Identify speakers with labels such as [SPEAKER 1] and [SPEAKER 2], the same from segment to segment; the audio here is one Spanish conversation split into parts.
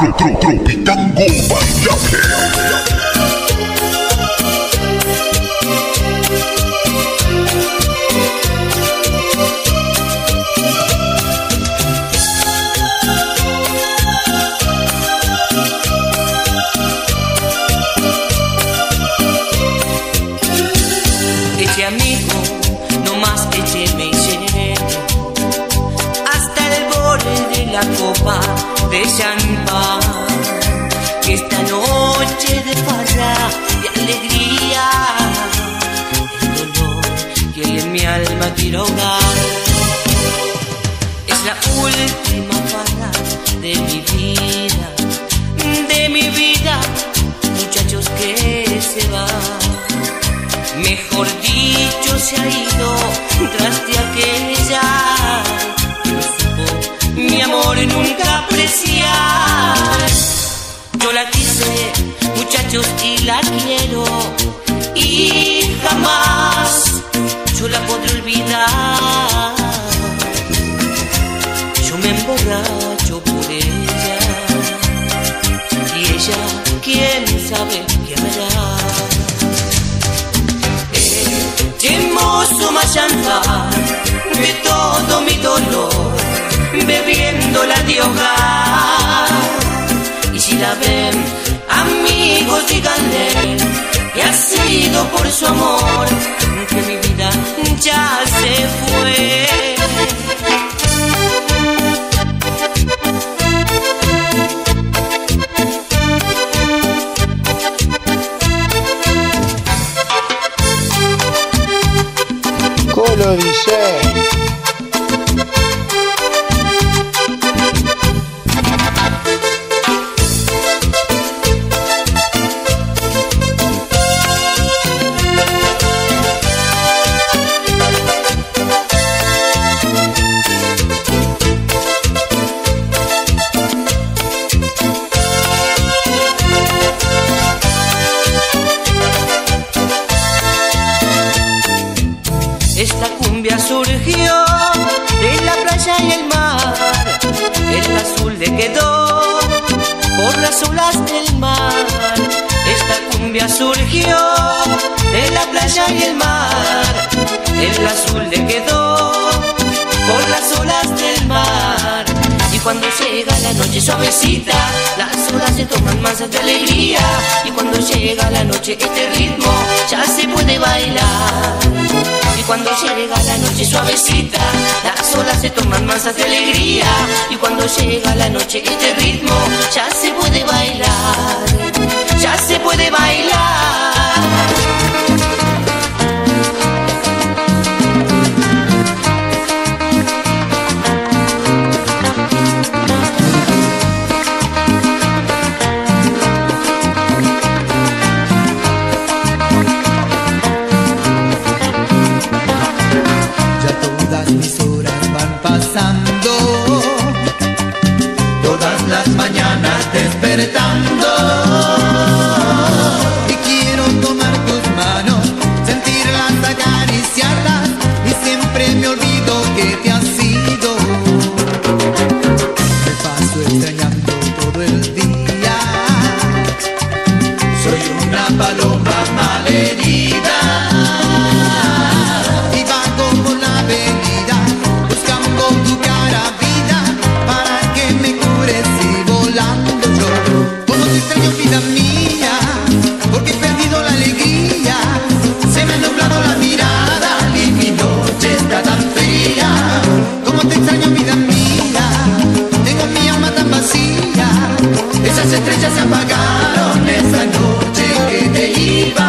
[SPEAKER 1] Tropitango Bailable.
[SPEAKER 2] Eche amigo, no más écheme y llene hasta el borde de la copa de champán. Esta noche de farra y alegría, el dolor que hay en mi alma quiero ahogar. Es la última farra de mi vida, muchachos que se van. Mejor dicho, se ha ido tras de aquella que no supo mi amor nunca apreciar. Yo la quise, muchachos, y la quiero, y jamás yo la podré olvidar. Yo me emborracho por ella, y ella, quién sabe qué hará. Echemos su machanza de todo mi dolor, bebiéndola de hogar. Y si la ven, amigos, díganle que ha sido por su amor que mi vida ya se fue.
[SPEAKER 3] Colo DJ.
[SPEAKER 2] Esta cumbia surgió de la playa y el mar, el azul le quedó por las olas del mar. Esta cumbia surgió de la playa y el mar, el azul le quedó por las olas del mar. Y cuando llega la noche suavecita, las olas se toman masas de alegría. Y cuando llega la noche este ritmo ya se puede bailar. Y cuando llega la noche suavecita, las olas se toman masas de alegría. Y cuando llega la noche este ritmo ya se puede bailar, ya se puede bailar.
[SPEAKER 4] Mis horas van pasando, todas las mañanas despertando, y quiero tomar tus manos, sentirlas, acariciarlas, y siempre me olvido que te has ido. Me paso extrañando todo el día, soy una paloma malherida. Esas estrellas se apagaron esa noche que te iba.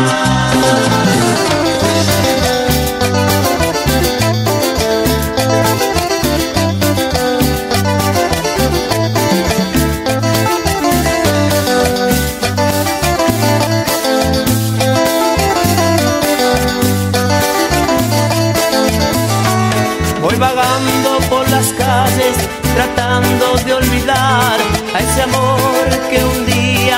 [SPEAKER 2] Voy vagando por las calles tratando de olvidar a ese amor que un día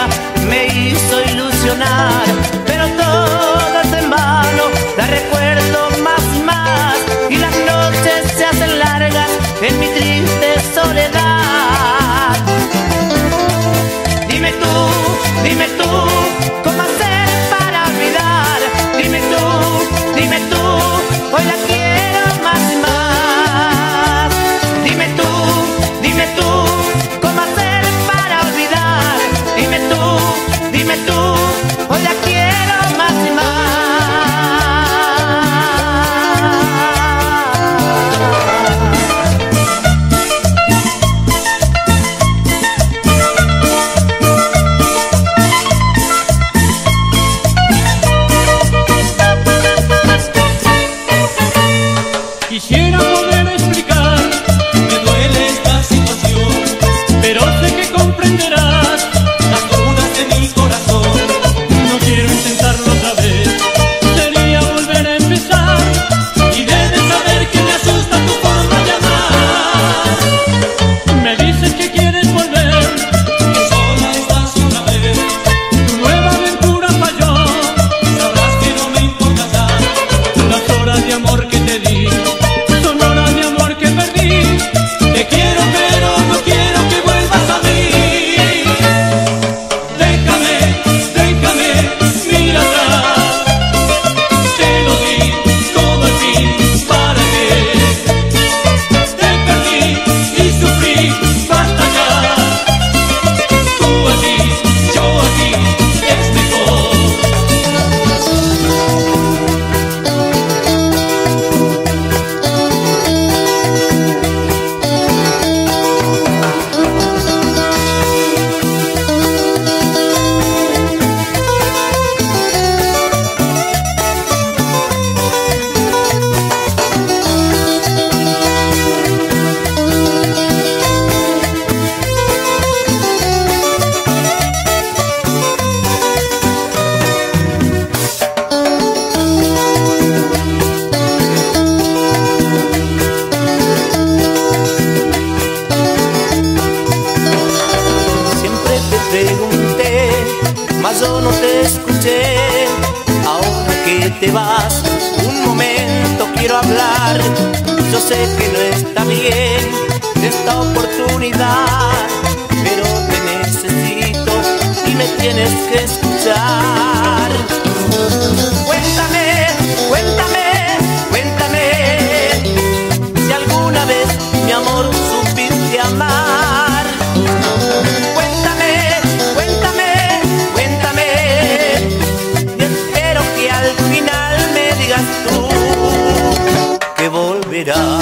[SPEAKER 2] yo no te escuché. Ahora que te vas, un momento quiero hablar. Yo sé que no está bien esta oportunidad, pero te necesito y me tienes que escuchar. Cuéntame, cuéntame, cuéntame si alguna vez mi amor supiste amar. Cuéntame, cuéntame, cuéntame, y espero que al final me digas tú que volverás.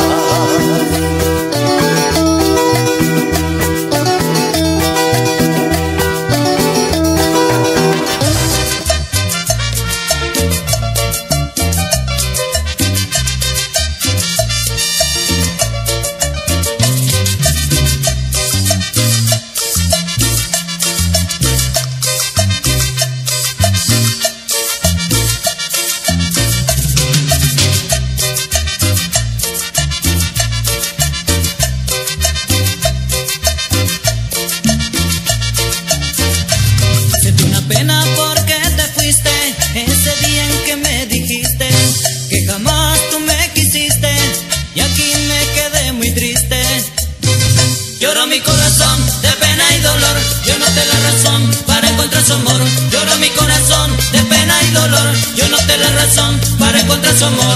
[SPEAKER 1] Lloró mi corazón de pena y dolor, yo noté la razón para encontrar su amor. Lloró mi corazón de pena y dolor, yo noté la razón para encontrar su amor.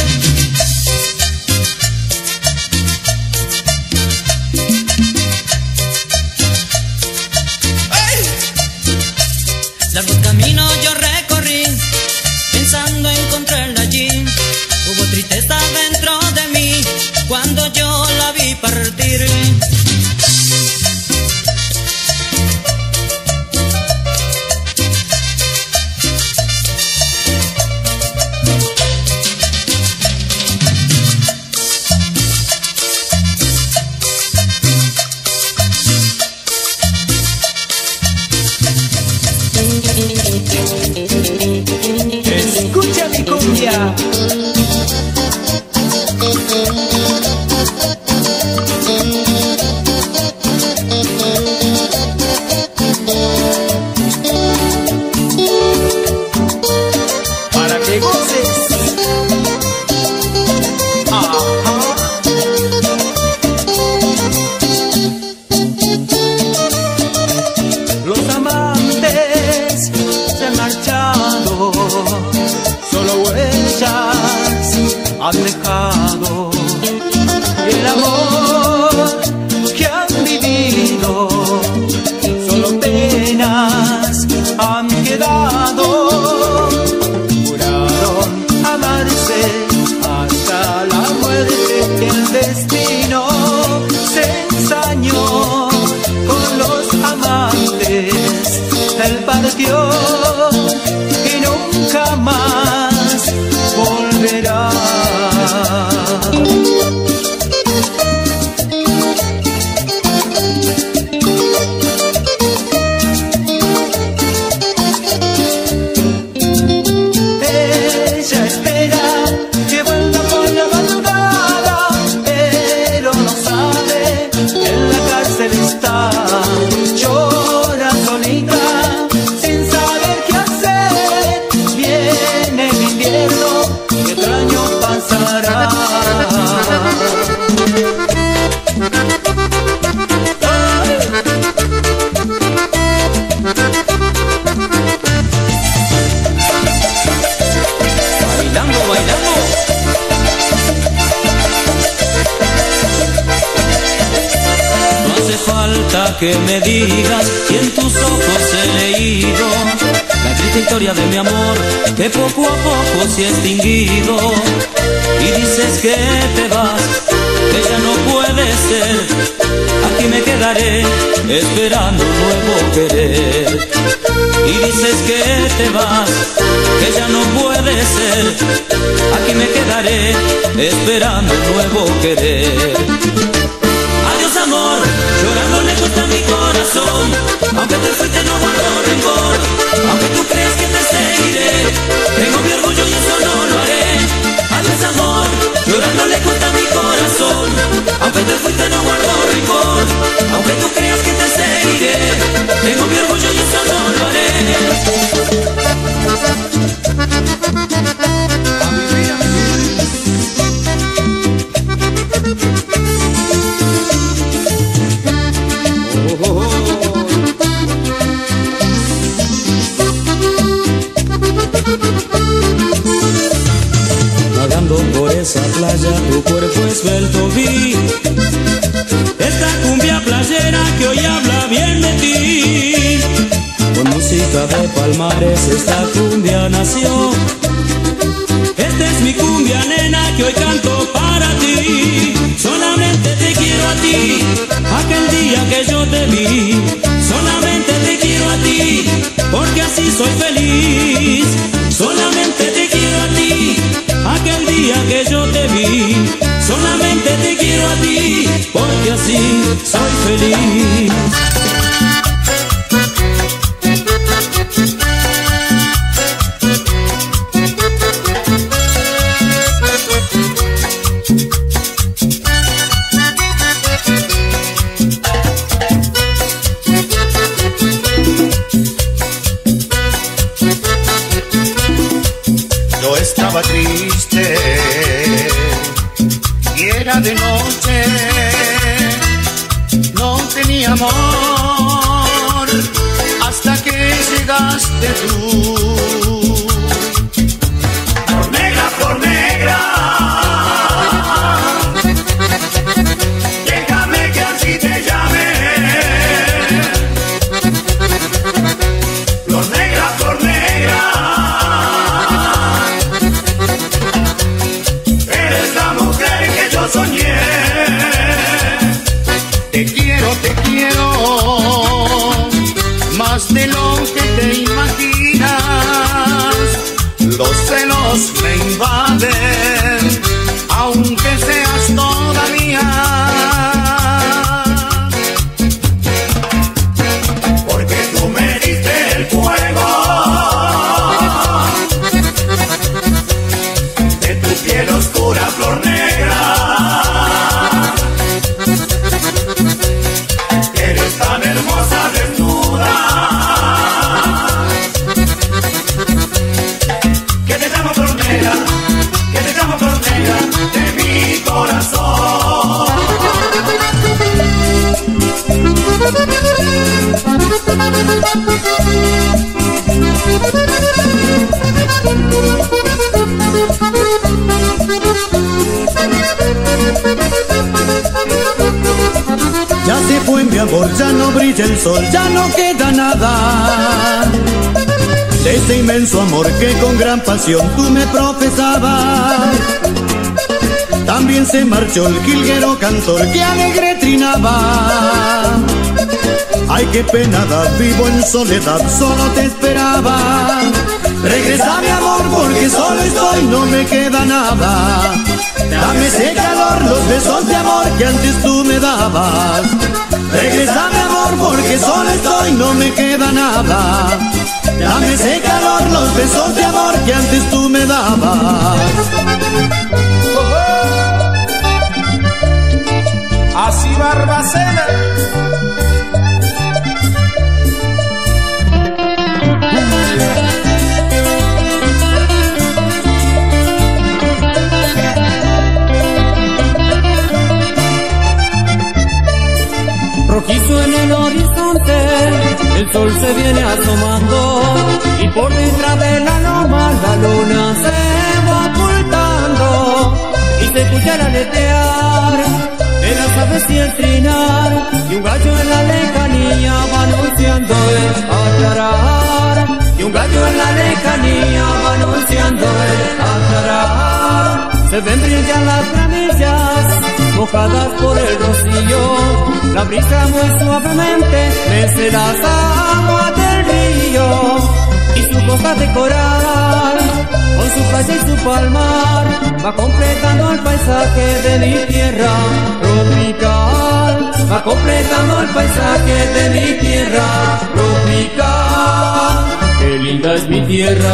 [SPEAKER 1] Largos caminos yo recorrí, pensando encontrarla allí. Hubo tristeza dentro de mí, cuando yo la vi partir.
[SPEAKER 3] Escucha mi cumbia. Para que goces. Los amantes se han marchado, solo huellas han dejado. Y el amor que han vivido, solo penas han quedado. Juraron amarse hasta la muerte, y el destino se ensañó con los amantes. Él partió y nunca más volverá. Ella espera que vuelva por la madrugada, pero no sabe que en la cárcel está. Llora solita sin saber qué hacer. Viene el invierno, qué extraño pasará.
[SPEAKER 1] Bailando, bailando. No hace falta que me digas y en tus ojos he leído la triste historia de mi amor que poco a poco se ha extinguido. Y dices que te vas, que ya no puede ser. Aquí me quedaré esperando un nuevo querer. Y dices que te vas, que ya no puede ser. Aquí me quedaré esperando un nuevo querer. Adiós amor, llorando le gusta mi corazón. Aunque te fuiste no guardo rencor. Aunque tú creas que te seguiré, tengo mi orgullo y eso no lo haré. Adiós amor, llorando le gusta mi corazón. Aunque te fuiste no guardo rencor. Aunque tú creas que te seguiré, tengo mi orgullo y eso no lo haré. Vagando por esa playa tu cuerpo esbelto vi, esta cumbia playera que hoy habla bien de ti. Con música de Palmares esta cumbia nació, esta es mi cumbia nena que hoy canto para ti. Solamente te quiero a ti, aquel día que yo te vi. Solamente te quiero a ti, porque así soy feliz. Solamente te quiero a ti, aquel día que yo te vi. Solamente te quiero a ti, porque así soy feliz.
[SPEAKER 5] Estaba triste y era de noche, no tenía amor hasta que llegaste tú. Flor negra, déjame que así te llame. Flor negra, flor negra, soñé. Te quiero, más de lo que te imaginas. Los celos me invaden, aunque seas toda mía. Porque tú me diste el fuego de tu piel oscura, flor negra.
[SPEAKER 3] Ya se fue mi amor, ya no brilla el sol, ya no queda nada de ese inmenso amor que con gran pasión tú me profesabas. También se marchó el jilguero cantor que alegre trinaba. Ay, qué pena da, vivo en soledad, solo te esperaba. Regresa mi amor porque solo estoy, no me queda nada. Dame ese calor, los besos de amor que antes tú me dabas. Regresa mi amor porque solo estoy, no me queda nada. Dame ese calor, los besos de amor que antes tú me dabas.
[SPEAKER 5] Así Barbacena.
[SPEAKER 1] Rojizo en el horizonte, el sol se viene asomando, y por detrás de la loma la luna se va ocultando, y se escucha el aletear de las aves y el trinar, y un gallo en la lejanía va anunciando el aclarar, y un gallo en la lejanía va anunciando el aclarar. Se ven brillar las granillas mojadas por el rocío, la brisa muy suavemente mece las aguas del río, y su costa de coral, con su playa y su palmar, va completando el paisaje de mi tierra tropical, va completando el paisaje de mi tierra tropical. Qué linda es mi tierra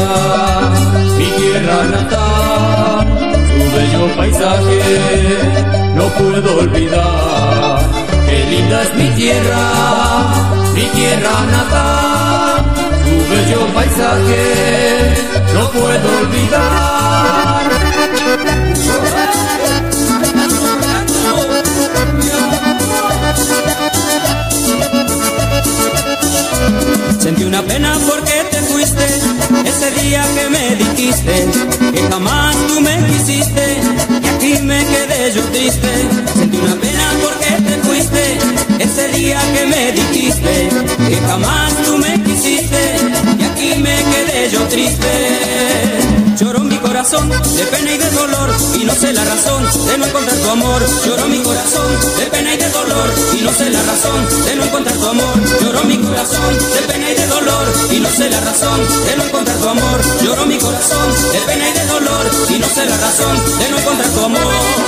[SPEAKER 1] natal, su bello paisaje no puedo olvidar. Qué linda es mi tierra natal, su bello paisaje no puedo olvidar. Sentí una pena porque te fuiste, ese día que me dijiste que jamás tú me quisiste, y aquí me quedé yo triste. Sentí una pena porque te fuiste, ese día que me dijiste que jamás tú me quisiste, y aquí me quedé yo triste. Lloró mi corazón de pena y de dolor, y no sé la razón de no encontrar tu amor. Lloró mi corazón de pena y de dolor, y no sé la razón de no encontrar tu amor. Lloró mi corazón de pena y de dolor, y no sé la razón de no encontrar tu amor. Lloró mi corazón de pena y de dolor, y no sé la razón de no encontrar tu amor.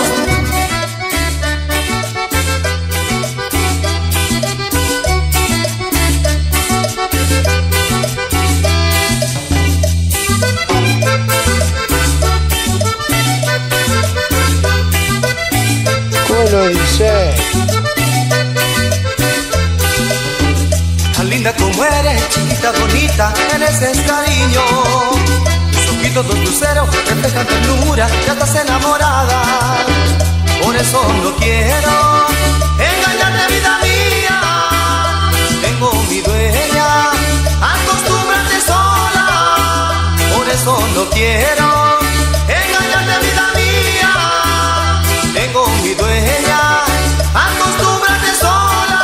[SPEAKER 6] Lo dice.
[SPEAKER 7] Tan linda como eres, chiquita, bonita, mereces cariño. Tus ojitos, dos luceros, reflejan ternura, ya estás enamorada. Por eso no quiero engañarte, vida mía. Tengo mi dueña, acostúmbrate sola. Por eso no quiero engañarte, vida mía. Tengo mi dueña, acostúmbrate sola.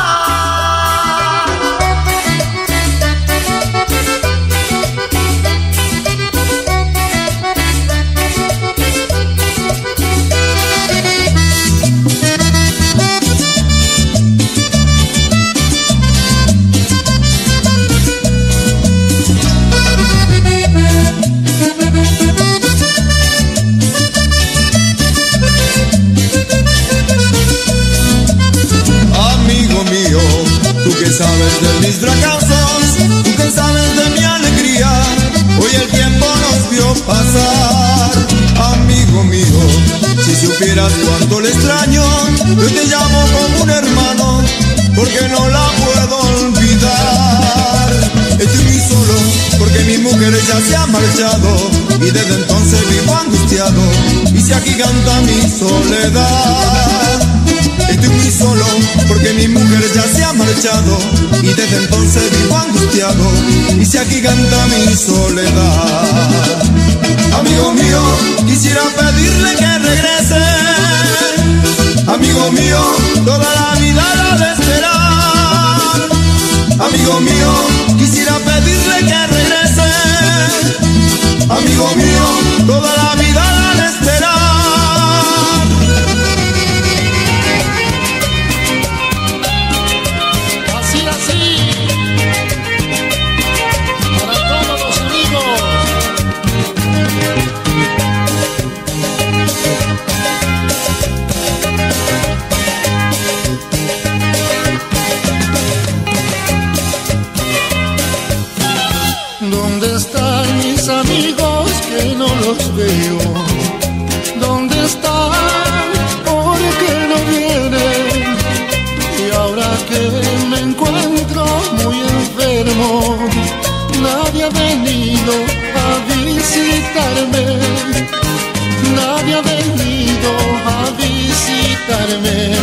[SPEAKER 8] Tú que sabes de mis fracasos, tú que sabes de mi alegría, hoy el tiempo nos vio pasar. Amigo mío, si supieras cuánto le extraño, yo te llamo como un hermano, porque no la puedo olvidar. Estoy muy solo, porque mi mujer ya se ha marchado, y desde entonces vivo angustiado, y se agiganta mi soledad. Estoy muy solo porque mi mujer ya se ha marchado, y desde entonces vivo angustiado y se agiganta mi soledad. Amigo mío, quisiera pedirle que regrese. Amigo mío, toda la vida la de esperar. Amigo mío, quisiera pedirle que regrese. Amigo mío, toda la vida la de esperar.
[SPEAKER 9] ¿Dónde están mis amigos que no los veo? ¿Dónde están? ¿Por qué no vienen? Y ahora que me encuentro muy enfermo, nadie ha venido a visitarme. Nadie ha venido a visitarme.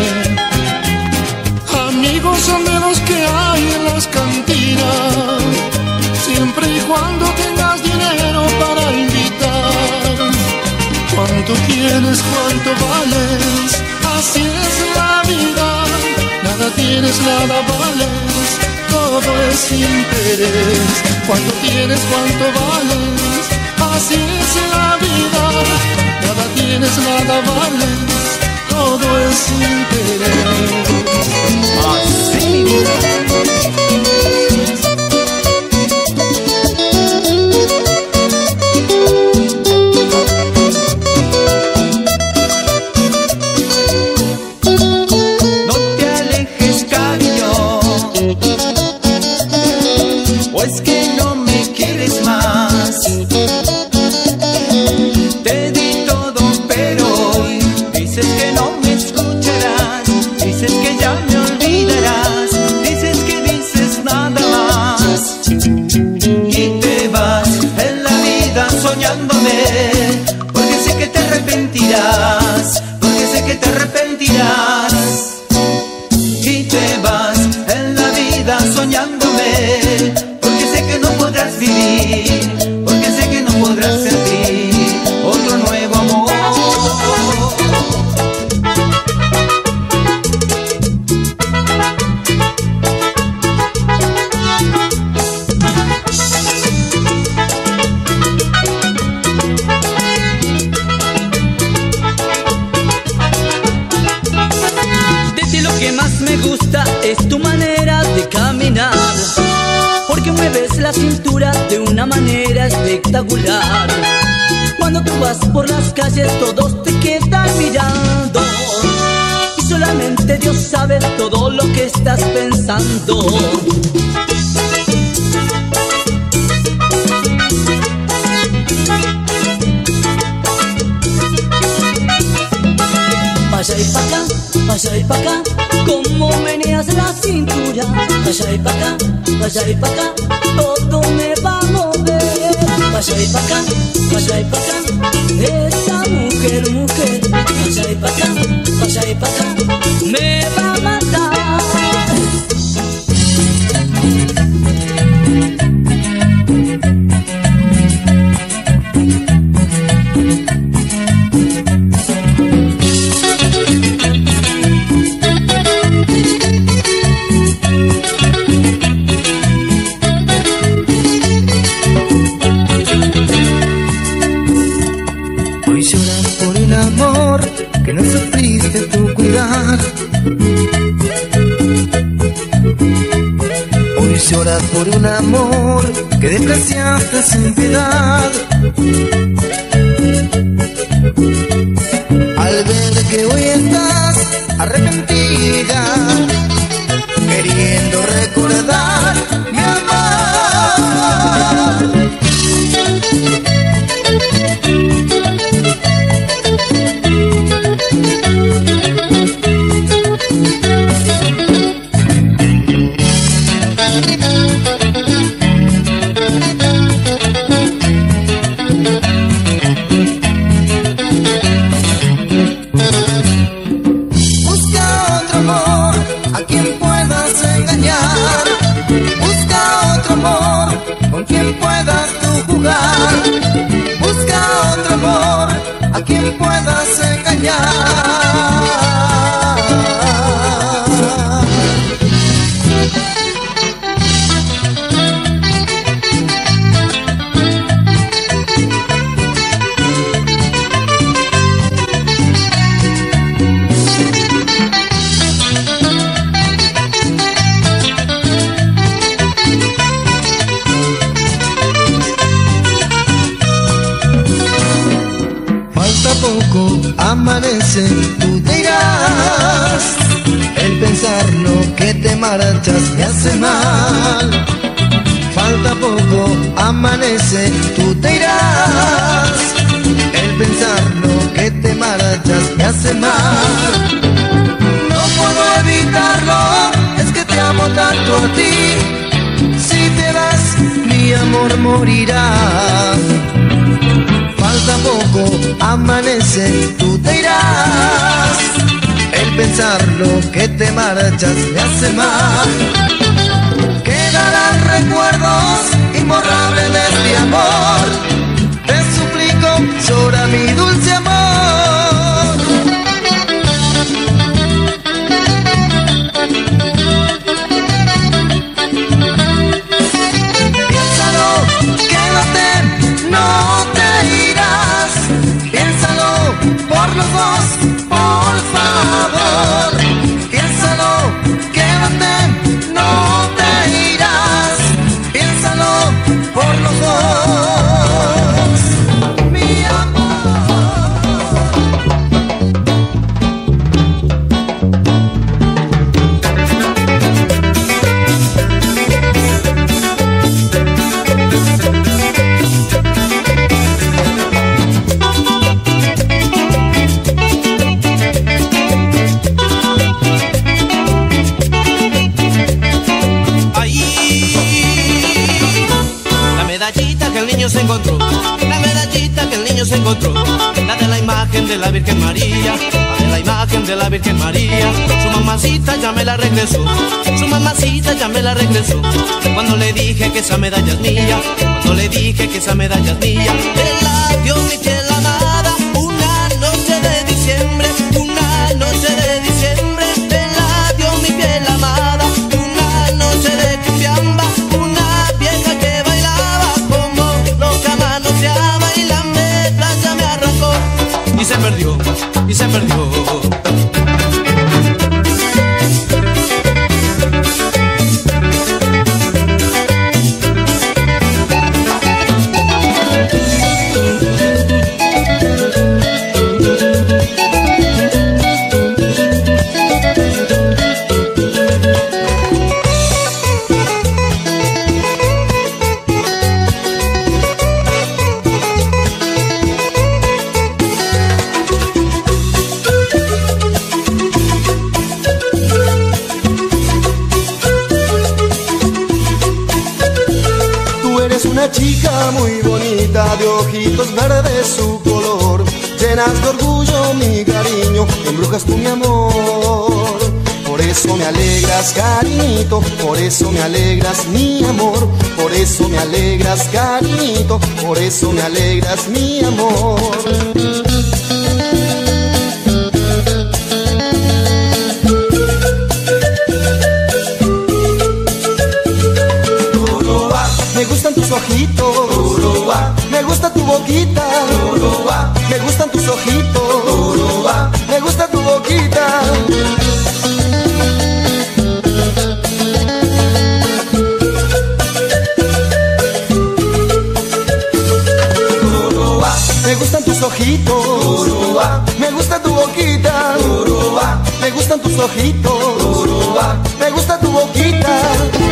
[SPEAKER 9] Amigos son de los que hay en las cantinas, siempre y cuando tengas dinero para invitar. ¿Cuánto tienes? ¿Cuánto vales? Así es la vida. Nada tienes, nada vales. Todo es interés. ¿Cuánto tienes? ¿Cuánto vales? Así es la vida. Nada tienes, nada vales. Todo es interés. Así mi vida.
[SPEAKER 7] Porque sé que te arrepentirás y te vas en la vida soñándome, porque sé que no podrás vivir, porque sé que no podrás sentir otro nuevo amor.
[SPEAKER 1] Me gusta es tu manera de caminar, porque mueves la cintura de una manera espectacular. Cuando tú vas por las calles todos te quedan mirando, y solamente Dios sabe todo lo que estás pensando. Vaya y pa' acá, vaya y pa' acá, como meneas la cintura. Vaya y pa' acá, vaya y pa' acá, todo me va a mover. Vaya y pa' acá, vaya y pa' acá, esa mujer, mujer. Vaya y pa' acá, vaya y pa' acá, me va a matar.
[SPEAKER 7] Que no sufriste tu cuidar. Hoy lloras por un amor que despreciaste sin piedad. Al ver que hoy estás arrepentida, queriendo recordar mi amor. Busca otro amor a quien puedas engañar. Amanece, tú te irás. El pensar lo que te marchas me hace mal. Falta poco, amanece, tú te irás. El pensar lo que te marchas me hace mal. No puedo evitarlo, es que te amo tanto a ti. Si te vas, mi amor morirá. Falta poco, amanece, tú te irás. El pensar lo que te marchas me hace mal. Quedarán recuerdos imborrables de este amor. Te suplico, llora mi dulce amor. Piénsalo, quédate, no te irás. Piénsalo por los dos, por favor. Piénsalo, quédate, no te irás. Piénsalo por los dos, mi amor. Se encontró, la medallita que el niño se encontró, la de la imagen de la Virgen María, la de la imagen de la Virgen María. Su mamacita ya me la regresó, su mamacita ya me la regresó. Cuando le di
[SPEAKER 10] dije que esa medalla es mía, cuando le dije que esa medalla es mía, me la dio mi piel amada, una noche de diciembre, una noche de diciembre, me la dio mi piel amada, una noche de cumbiamba, una vieja que bailaba como loca manoseaba y la medalla me arrancó y se perdió, y se perdió.
[SPEAKER 7] Una chica muy bonita, de ojitos verdes su color, llenas de orgullo mi cariño, embrujas tú mi amor. Por eso me alegras, cariñito, por eso me alegras mi amor, por eso me alegras, cariñito, por eso me alegras mi amor. Me gustan tus ojitos, me gusta tu boquita, me gustan tus ojitos, me gusta tu boquita. Me gustan tus ojitos, me gusta tu boquita, me gustan tus ojitos, me gusta tu boquita.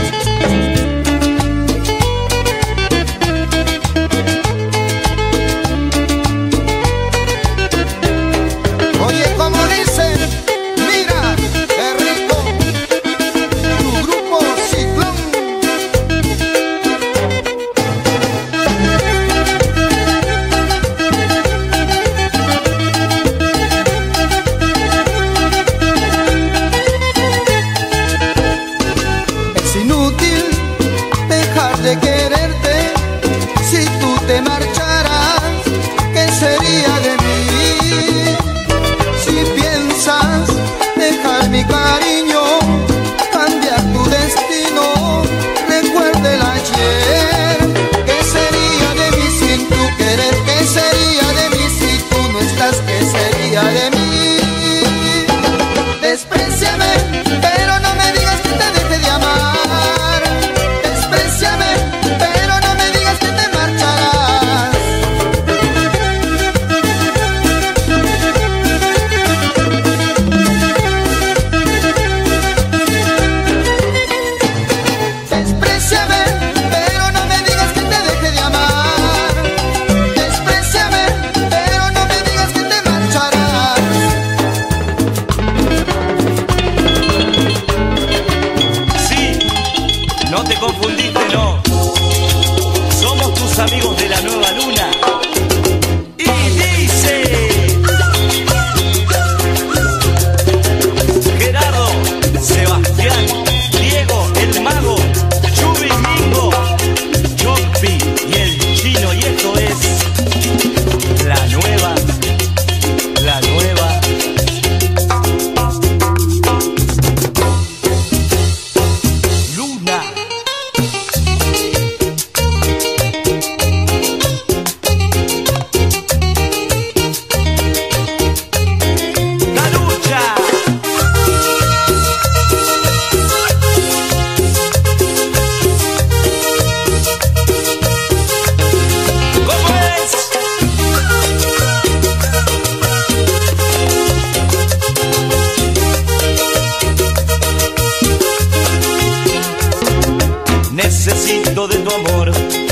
[SPEAKER 1] Necesito de tu amor,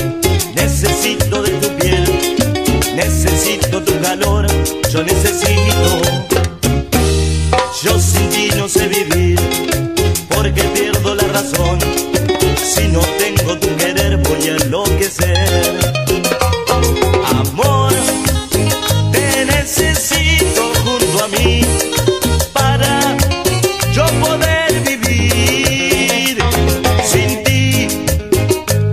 [SPEAKER 1] necesito de tu piel, necesito tu calor, yo necesito. Yo sin ti no sé vivir, porque pierdo la razón. Si no tengo tu querer voy a enloquecer. Amor, te necesito junto a mí para yo poder vivir. Sin ti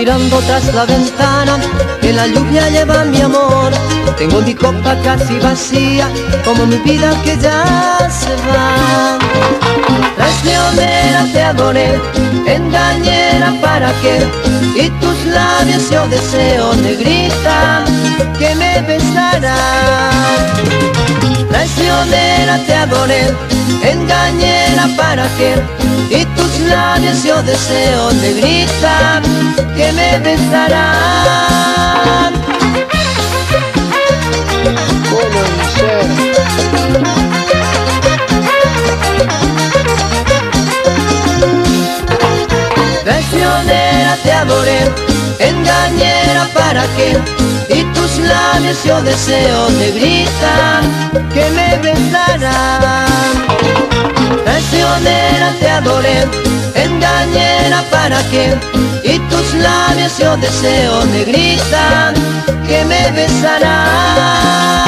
[SPEAKER 2] mirando tras la ventana, que la lluvia lleva mi amor. Tengo mi copa casi vacía, como mi vida que ya se va. Traicionera te adoré, engañera para qué, y tus labios yo deseo, negrita, que me besarán. Traicionera te adoré, engañera para qué, y tus labios yo deseo, negrita, que me besarán.
[SPEAKER 6] ¿Cómo dice?
[SPEAKER 2] Traicionera te adoré, engañera para qué, y tus labios yo deseo, negrita, que me besarán. Traicionera te adoré, engañera para qué, y tus labios yo deseo, negrita, que me besarán.